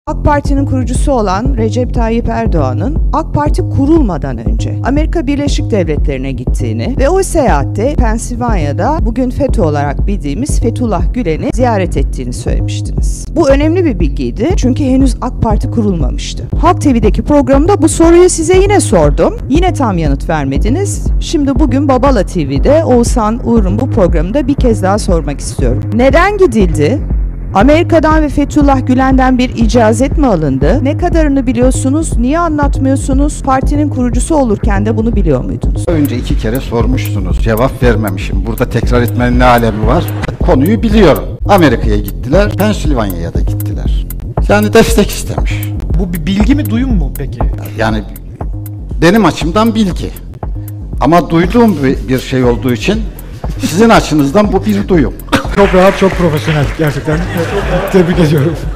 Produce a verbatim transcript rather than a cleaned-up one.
AK Parti'nin kurucusu olan Recep Tayyip Erdoğan'ın AK Parti kurulmadan önce Amerika Birleşik Devletleri'ne gittiğini ve o seyahatte Pensilvanya'da bugün FETÖ olarak bildiğimiz Fethullah Gülen'i ziyaret ettiğini söylemiştiniz. Bu önemli bir bilgiydi çünkü henüz AK Parti kurulmamıştı. Halk T V'deki programda bu soruyu size yine sordum. Yine tam yanıt vermediniz. Şimdi bugün Babala T V'de Oğuzhan Uğur'un bu programında bir kez daha sormak istiyorum. Neden gidildi? Amerika'dan ve Fethullah Gülen'den bir icazet mi alındı? Ne kadarını biliyorsunuz? Niye anlatmıyorsunuz? Partinin kurucusu olurken de bunu biliyor muydunuz? Önce iki kere sormuşsunuz. Cevap vermemişim. Burada tekrar etmenin ne alemi var? Konuyu biliyorum. Amerika'ya gittiler, Pensilvanya'ya da gittiler. Yani destek istemiş. Bu bir bilgi mi, duyum mu peki? Yani benim açımdan bilgi. Ama duyduğum bir şey olduğu için sizin açınızdan bu bir duyum. Çok rahat, çok profesyonel gerçekten. Tebrik ediyorum.